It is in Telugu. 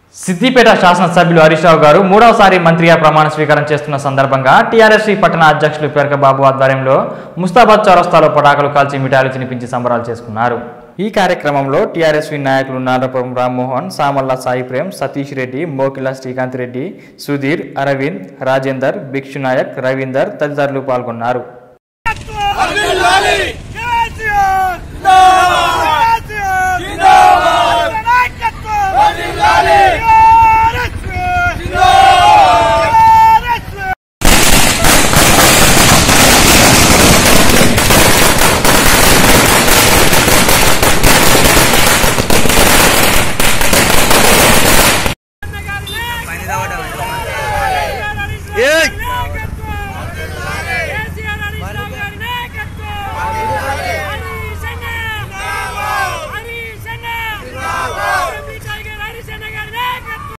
సిద్దిపేట శాసనసభ్యులు హరీష్ రావు గారు మూడవసారి మంత్రిగా ప్రమాణ స్వీకారం చేస్తున్న సందర్భంగా టీఆర్ఎస్ పట్టణ అధ్యక్షులు పేర్క బాబు ఆధ్వర్యంలో ముస్తాబాద్ చౌరస్తాలో పటాకులు కాల్చి మిఠాయిలు తినిపించి సంబరాలు చేసుకున్నారు. ఈ కార్యక్రమంలో టీఆర్ఎస్ నాయకులు నారపురం రామ్మోహన్, సామల్ల సాయి ప్రేమ్, సతీష్ రెడ్డి, మోకిల శ్రీకాంత్ రెడ్డి, సుధీర్, అరవింద్, రాజేందర్, భిక్షునాయక్, రవీందర్ తదితరులు పాల్గొన్నారు. Find it out.